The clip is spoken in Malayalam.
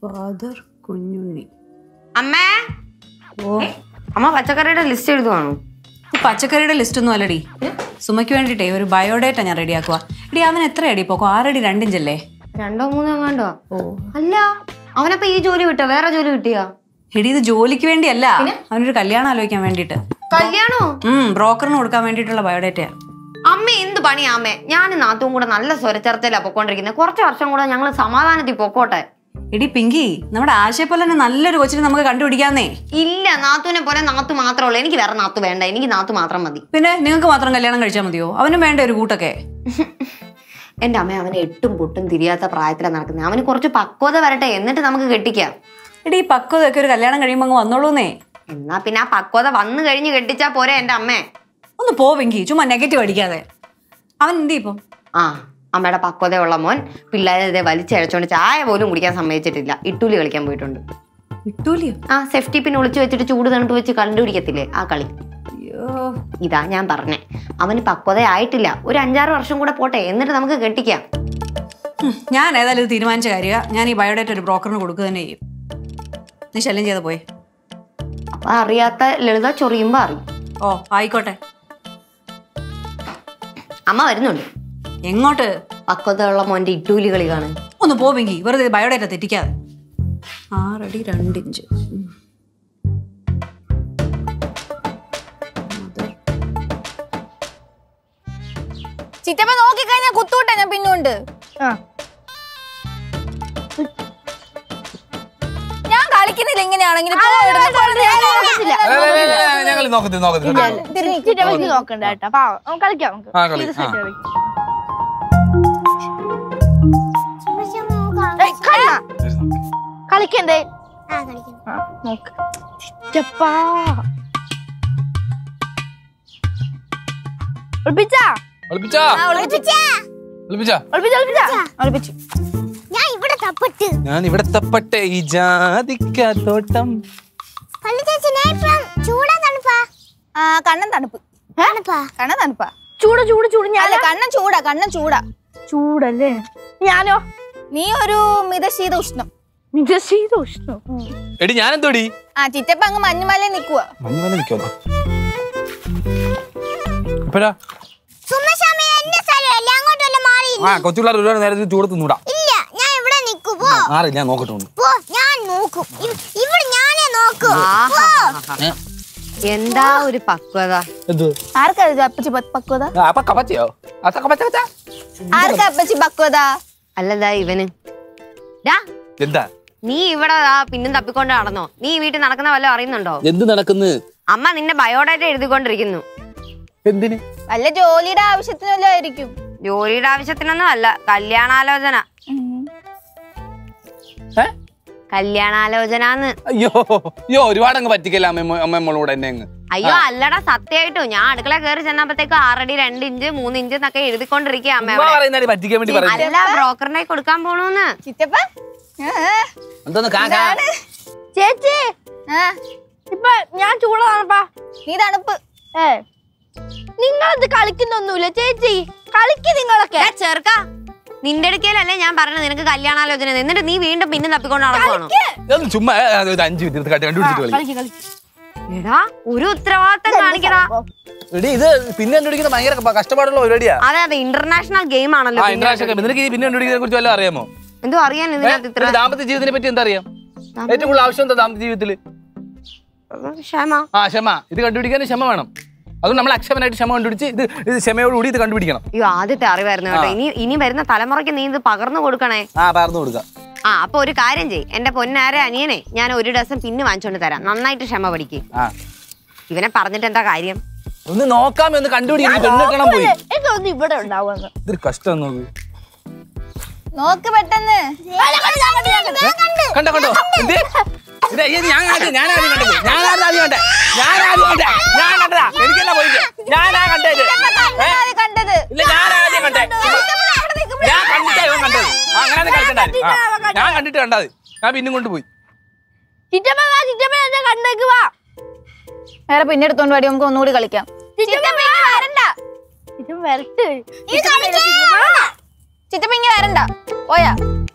ഫാദർ കുഞ്ഞുണ്ണി. അമ്മേ, അമ്മ പച്ചക്കറിയുടെ ലിസ്റ്റ് എഴുതുവാണോ? പച്ചക്കറിയുടെ ലിസ്റ്റ് ഒന്നും അല്ലടി, സുമയ്ക്ക് വേണ്ടിട്ടേ ഒരു ബയോഡേറ്റ ഞാൻ റെഡിയാക്കുക. എടി അവൻ എത്ര അടി പോക്കോ? 6 അടി 2 ഇഞ്ചല്ലേ? 2 3 വേണ്ടോ? അല്ല, അവനപ്പോ ഈ ജോലി വിട്ടോ? വേറെ ജോലി കിട്ടിയാ? എടി ഇത് ജോലിക്ക് വേണ്ടിയല്ല, അവനൊരു കല്യാണം ആലോചിക്കാൻ വേണ്ടിട്ട്. കല്യാണോ? ബ്രോക്കറിന് കൊടുക്കാൻ വേണ്ടിട്ടുള്ള ബയോഡേറ്റയാ. അമ്മ എന്ത് പണിയാ അമ്മേ? ഞാനും നാത്തും കൂടെ നല്ല സ്വരച്ചേർത്തലാ പൊക്കോണ്ടിരിക്കുന്നത്. കുറച്ച് വർഷം കൂടെ ഞങ്ങൾ സമാധാനത്തിൽ പൊക്കോട്ടെ. എടി പിങ്കി, നമ്മുടെ ആശയെ പോലെ തന്നെ നല്ലൊരു കൊച്ചിനെ നമുക്ക് കണ്ടുപിടിക്കാന്നേ. ഇല്ല, നാത്തുവിനെ പോലെ നാത്തു മാത്രമേ ഉള്ളൂ. എനിക്ക് വേറെ നാത്തു വേണ്ട, എനിക്ക് നാത്തു മാത്രം മതി. പിന്നെ നിങ്ങൾക്ക് മാത്രം കല്യാണം കഴിച്ചാൽ മതിയോ? അവനും വേണ്ട ഒരു കൂട്ടൊക്കെ. എന്റെ അമ്മ അവനെ 8ഉം പൊട്ടും തിരിയാത്ത പ്രായത്തിലാണ് നടക്കുന്നത്. അവന് കുറച്ച് പക്വത വരട്ടെ, എന്നിട്ട് നമുക്ക് കെട്ടിക്കാം. എടി ഈ പക്വതൊക്കെ ഒരു കല്യാണം കഴിയുമ്പോ അങ്ങ് വന്നോളൂന്നേ. എന്നാ പിന്നെ ആ പക്വത വന്നു കഴിഞ്ഞ് കെട്ടിച്ചാ പോരെ എന്റെ അമ്മേ. ഒന്ന് പോ പിങ്കി, ചുമ്മാ നെഗറ്റീവ് അടിക്കാതെ. അവൻ എന്ത് ഇപ്പം? അമ്മയുടെ പക്വതയുള്ള മോൻ പിള്ളേരെ വലിച്ചഴച്ചോണ്ട് ചായ പോലും കുടിക്കാൻ സമ്മതിച്ചിട്ടില്ല. ഇട്ടൂലി കളിക്കാൻ പോയിട്ടുണ്ട്. ഇട്ടൂലിയോ? സേഫ്റ്റി പിൻ ഒളിച്ചു വെച്ചിട്ട് ചൂട് തണുപ്പ് വെച്ച് കണ്ടുപിടിക്കത്തില്ലേ ആ കളി. ഇതാ ഞാൻ പറഞ്ഞേ, അവന് പക്വത ആയിട്ടില്ല. ഒരു 5-6 വർഷം കൂടെ പോട്ടെ, എന്നിട്ട് നമുക്ക് കെട്ടിക്കാം. ഞാൻ ഏതായാലും ഇത് തീരുമാനിച്ച കാര്യ. ഞാൻ ഈ ബയോഡേറ്റ ഒരു ബ്രോക്കറിന് കൊടുക്കുക തന്നെ ചെയ്യും. നീ ശല്യം ചെയ്ത് പോയി. അപ്പൊ അറിയാത്ത ലളിത ചൊറിയുമ്പോ അറിയും. ആയിക്കോട്ടെ. അമ്മ വരുന്നുണ്ട്. എങ്ങോട്ട്? പക്വതയുള്ള മോന്റെ ഇട്ടൂലി കളി കാണാൻ. ഒന്ന് പോവെങ്കി, വെറുതെ ബയോഡേറ്റ തെറ്റിക്കാതെ. 6 അടി 2 ഇഞ്ച്. ചിറ്റപ്പ നോക്കിക്കഴിഞ്ഞാൽ കുത്തൂട്ടെ ഞാൻ പിന്നുണ്ട്. ഞാൻ കളിക്കുന്നില്ല ഇങ്ങനെയാണെങ്കിലും. നോക്കണ്ട കേട്ടോ, പാവം കളിക്കാം. കളിക്കണ്ടേ? നോക്ക് ചിറ്റപ്പാ. ഞാൻ ഇവിടെ തപ്പട്ടെ ഈ ജാതിക്കാത്തോട്ടം. കണ്ണൻ തണുപ്പ്. കണ്ണൻ തണുപ്പാ. ചൂട് ചൂട് ചൂട്. ഞാൻ കണ്ണൻ ചൂടാ. കണ്ണൻ ചൂടാ. ചൂടല്ലേ? ഞാനോ? നീ ഒരു മിതശീത ഉഷ്ണം. മിതശീത ഉഷ്ണം. എടി ഞാൻ എന്തോടി? ചിറ്റപ്പ അങ്ങ് മഞ്ഞുമല നിക്കുവാ. മഞ്ഞുമല നിക്കുവാ? കൊച്ചുപിള്ളേർ ഒരുപാട് നേരത്തിൽ ചൂട് തിന്നൂടാ. ഞാൻ നോക്കട്ടെ. എന്താ ഒരു പക്വത. ആർക്കാ അപ്പച്ചി പക്വത? ആർക്കാ അപ്പച്ചി പക്വത? അല്ലതാ ഇവന്. എന്താ നീ ഇവിടെ പിന്നും തപ്പിക്കൊണ്ട് നടന്നോ? നീ വീട്ടിൽ നടക്കുന്ന വല്ലതും അറിയുന്നുണ്ടോ? എന്ത് നടക്കുന്നു? അമ്മ നിന്റെ ബയോഡേറ്റ എഴുതിക്കൊണ്ടിരിക്കുന്നു. എന്തിന്? വല്ല ജോലിയുടെ ആവശ്യത്തിനല്ലോ ആയിരിക്കും. ജോലിയുടെ ആവശ്യത്തിനൊന്നും അല്ല, കല്യാണാലോചന. കല്യാണാലോചന. അയ്യോ ഒരുപാട് അങ്ങ് പറ്റിക്കല്ല അമ്മമ്മളൂടെ എന്നെ അങ്ങ്. അയ്യോ അല്ലടാ, സത്യമായിട്ടും ഞാൻ അടുക്കള കയറി ചെന്നപ്പോഴത്തേക്ക് 6 അടി 2 ഇഞ്ച് 3 ഇഞ്ച് എന്നൊക്കെ എഴുതിക്കൊണ്ടിരിക്കുക അമ്മ. അല്ല, ബ്രോക്കറിനെ കൊടുക്കാൻ പോണൂന്ന്. ചിറ്റപ്പ ചേച്ചി ഇപ്പൊ ഞാൻ ചൂടാണപ്പാ. നീ തണുപ്പ്. നിങ്ങളത് കളിക്കുന്നൊന്നുമില്ല ചേച്ചി. കളിക്ക് നിങ്ങളൊക്കെ. ചെറുക്ക, നിന്റെ അടുക്കലല്ലേ ഞാൻ പറഞ്ഞത് നിനക്ക് കല്യാണാലോചന. എന്നിട്ട് നീ വീണ്ടും പിന്നെ തപ്പിക്കൊണ്ട് നടക്കണോ? എടാ ഒരു ഉത്തരവാദിത്തം കാണിക്കടാ. ഇത് പിന്നെ കണ്ടുപിടിക്കുന്ന ഭയങ്കര കഷ്ടപ്പാടുള്ള പരിപാടിയാ. അതെ അതെ, ഇന്റർനാഷണൽ ഗെയിം ആണല്ലോ. നിനക്ക് പിന്നെ കണ്ടുപിടിക്കുന്നതിനെ കുറിച്ച് വല്ലതും അറിയാമോ? എന്തോ അറിയാൻ. ദാമ്പത്യ ജീവിതത്തിനെ പറ്റി എന്താ അറിയാം? ഏറ്റവും കൂടുതൽ ആവശ്യം എന്താ ദാമ്പത്യ ജീവിതത്തില്? ക്ഷമ. ക്ഷമ. ഇത് കണ്ടുപിടിക്കാൻ ക്ഷമ വേണം. അതുകൊണ്ട് നമ്മൾ അക്ഷമനായിട്ട് ക്ഷമ കണ്ടുപിടിച്ച് ഇത് ക്ഷമയോടുകൂടി ഇത് കണ്ടുപിടിക്കണം. അയ്യോ ആദ്യത്തെ അറിവായിരുന്നു കേട്ടോ. ഇനി വരുന്ന തലമുറയ്ക്ക് നീ ഇത് പകർന്നു കൊടുക്കണേ. പകർന്നു കൊടുക്കാം. അപ്പൊ ഒരു കാര്യം ചെയ്യ്, എന്റെ പൊന്നാരെ അനിയനെ ഞാൻ 1 ഡസൻ പിന്ന് വാങ്ങിച്ചോണ്ട് തരാം. നന്നായിട്ട് ക്ഷമ പഠിക്ക്. ഇവനെ പറഞ്ഞിട്ട് എന്താ കാര്യം? ഒന്ന് നോക്കാം, ഒന്ന് കണ്ടുപിടിക്കണം. പോയി ഇവിടെ ഉണ്ടാവുന്നു. ഇതൊരു കഷ്ടം. നോക്ക് പെട്ടെന്ന്. കണ്ടോ കണ്ടോ? ഞാൻ കണ്ടിട്ട് കണ്ടത്. ഞാൻ പിന്നും കൊണ്ടുപോയി. വേറെ പിന്നെ എടുത്തോണ്ട് പാടി നമുക്ക് ഒന്നുകൂടി കളിക്കാം. ചിറ്റപ്പ ഇങ്ങ വരണ്ട. പോയാ